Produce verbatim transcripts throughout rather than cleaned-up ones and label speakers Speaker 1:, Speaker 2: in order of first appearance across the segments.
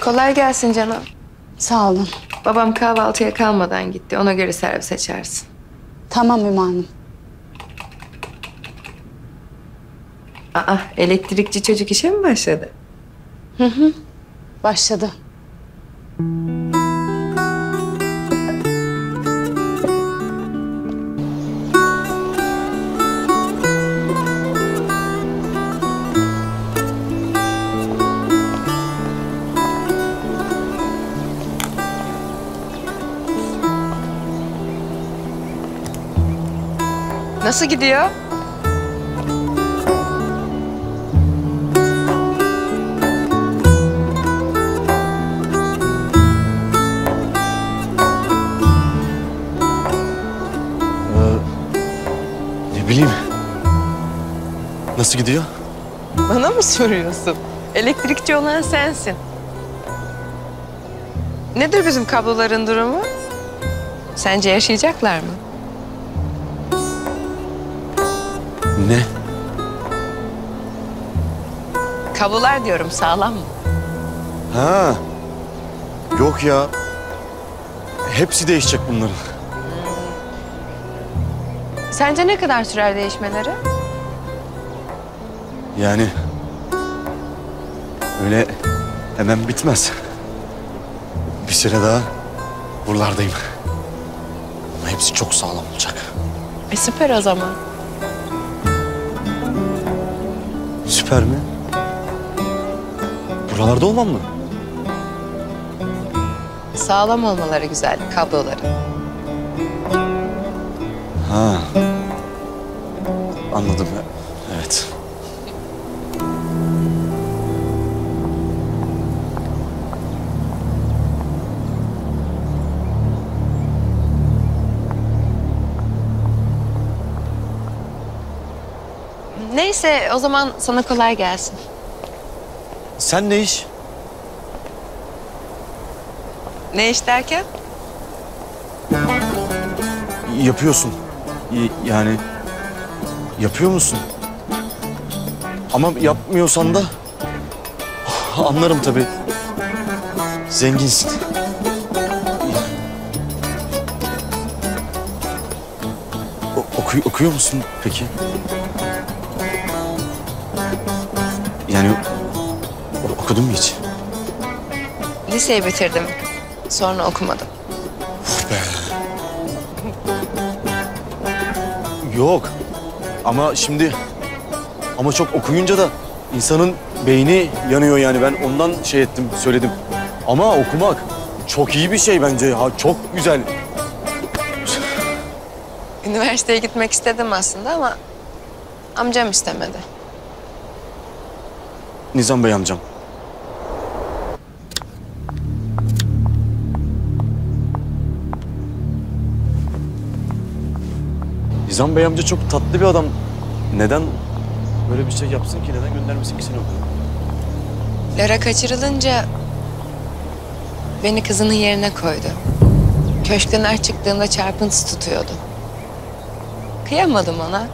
Speaker 1: Kolay gelsin canım.
Speaker 2: Sağ olun.
Speaker 1: Babam kahvaltıya kalmadan gitti. Ona göre servis açarsın.
Speaker 2: Tamam Ümmü Hanım.
Speaker 1: Aa, elektrikçi çocuk işe mi başladı?
Speaker 2: Hı hı. Başladı.
Speaker 1: Nasıl gidiyor?
Speaker 3: Ne bileyim. Nasıl gidiyor?
Speaker 1: Bana mı soruyorsun? Elektrikçi olan sensin. Nedir bizim kabloların durumu? Sence yaşayacaklar mı?
Speaker 3: Ne?
Speaker 1: Kablolar diyorum, sağlam mı?
Speaker 3: Ha. Yok ya. Hepsi değişecek bunların.
Speaker 1: Sence ne kadar sürer değişmeleri?
Speaker 3: Yani öyle hemen bitmez. Bir süre daha buralardayım. Ama hepsi çok sağlam olacak.
Speaker 1: E süper o zaman.
Speaker 3: Süper mi? Buralarda olmam mı?
Speaker 1: Sağlam olmaları güzel, kabloları.
Speaker 3: Ha. Anladım. Evet.
Speaker 1: Neyse, o zaman sana kolay gelsin.
Speaker 3: Sen ne iş?
Speaker 1: Ne iş derken?
Speaker 3: Yapıyorsun. Y- Yani yapıyor musun? Ama yapmıyorsan da anlarım tabii. Zenginsin. O- oku- okuyor musun peki? Yani o- okudun mu hiç?
Speaker 1: Liseyi bitirdim. Sonra okumadım.
Speaker 3: Yok. Ama şimdi ama çok okuyunca da insanın beyni yanıyor yani. Ben ondan şey ettim, söyledim. Ama okumak çok iyi bir şey bence. Ha, çok güzel.
Speaker 1: Üniversiteye gitmek istedim aslında ama amcam istemedi.
Speaker 3: Nizam Bey amcam. Nizam Bey amca çok tatlı bir adam. Neden böyle bir şey yapsın ki? Neden göndermesin ki seni okula?
Speaker 1: Lara kaçırılınca beni kızının yerine koydu. Köşkten her çıktığında çarpıntısı tutuyordu. Kıyamadım ona.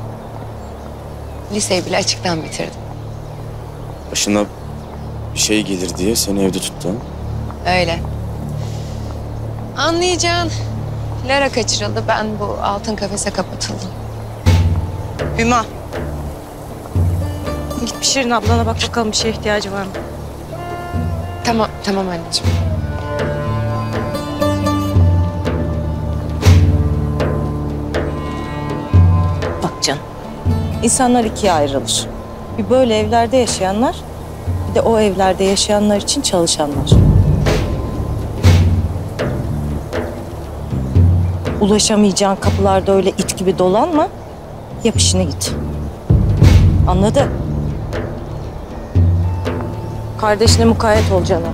Speaker 1: Liseyi bile açıktan bitirdim.
Speaker 3: Başına bir şey gelir diye seni evde tuttu.
Speaker 1: Öyle. Anlayacağın Lara kaçırıldı. Ben bu altın kafese kapatıldım.
Speaker 4: Hüma. Git bir Şirin ablana bak bakalım bir şeye ihtiyacı var mı?
Speaker 1: Tamam, tamam anneciğim.
Speaker 4: Bak canım. İnsanlar ikiye ayrılır. Bir böyle evlerde yaşayanlar, bir de o evlerde yaşayanlar için çalışanlar. Ulaşamayacağın kapılarda öyle it gibi dolanma. Yap işine git. Anladın? Kardeşine mukayyet ol canım.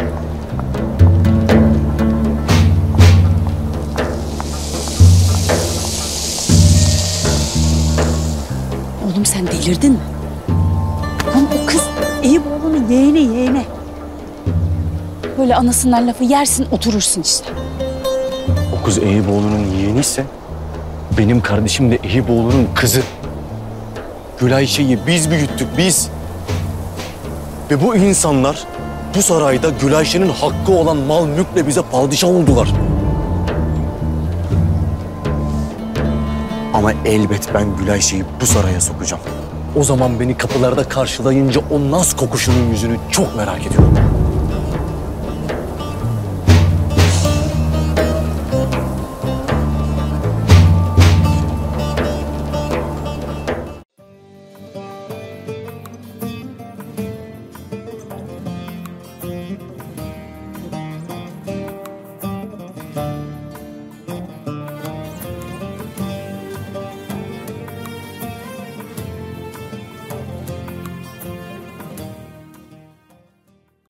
Speaker 2: Oğlum sen delirdin mi? Lan o kız Eyüboğlu'nun yeğeni yeğeni. Böyle anasından lafı yersin oturursun işte.
Speaker 3: O kız Eyüboğlu'nun yeğeniyse benim kardeşim de Eyüboğlu'nun kızı. Gül Ayşe'yi biz büyüttük, biz. Ve bu insanlar bu sarayda Gülayşe'nin hakkı olan mal mülkle bize padişah oldular. Ama elbet ben Gülayşe'yi bu saraya sokacağım. O zaman beni kapılarda karşılayınca o naz kokuşunun yüzünü çok merak ediyorum.